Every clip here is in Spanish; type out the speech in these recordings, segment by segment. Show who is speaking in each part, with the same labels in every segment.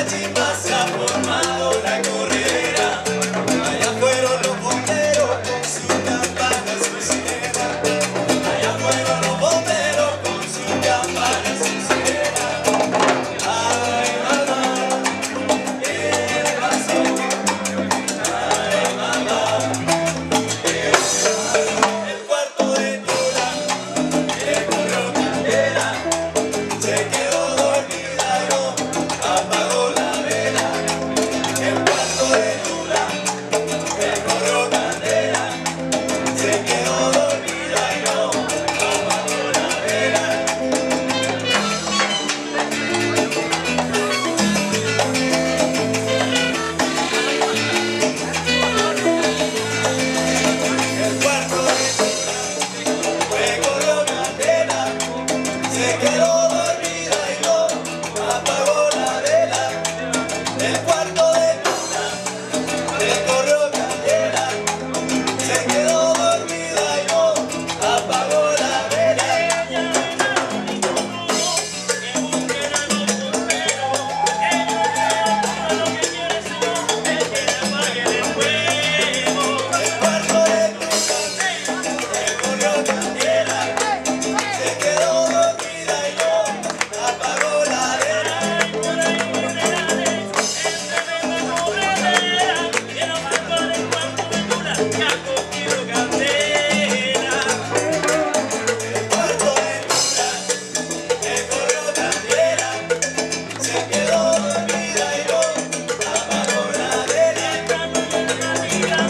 Speaker 1: chimba se ha formado la corredera. Allá fueron los bomberos con su campana, su sirena. Allá fueron los bomberos con su campana, su sirena. Ay, mamá, ¿qué pasó? Ay, mamá, ¿qué pasó? El cuarto de Tula le corrió candela. Se quedó dormida y no apagó la vela. El cuarto de Tula le corrió candela. Se quedó dormida y no apagó la vela. El cuarto de Tula le corrió candela. Se quedó dormida y no apagó la vela. El cuarto de Tula le corrió candela. Se quedó dormida y no apagó la vela. El cuarto de Tula le corrió candela. Se quedó dormida y no apagó la vela. El cuarto de Tula le corrió candela. Se quedó dormida y no apagó la vela.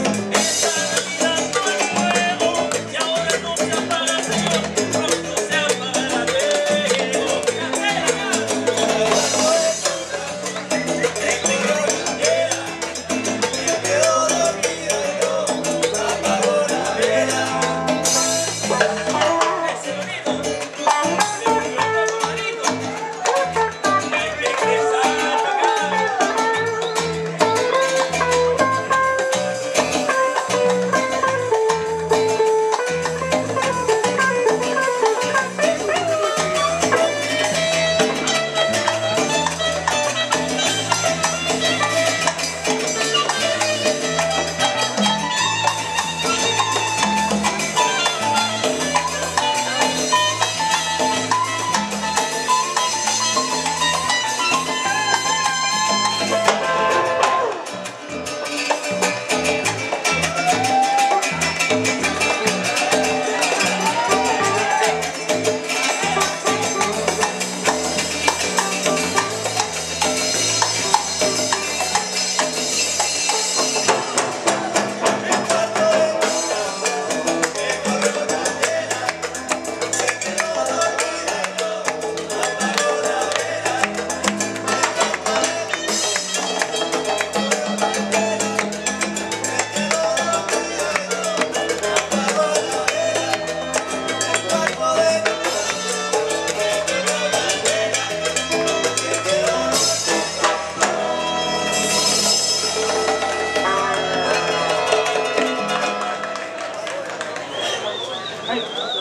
Speaker 1: Le corrió candela. Se quedó dormida y no apagó la vela.
Speaker 2: Hey.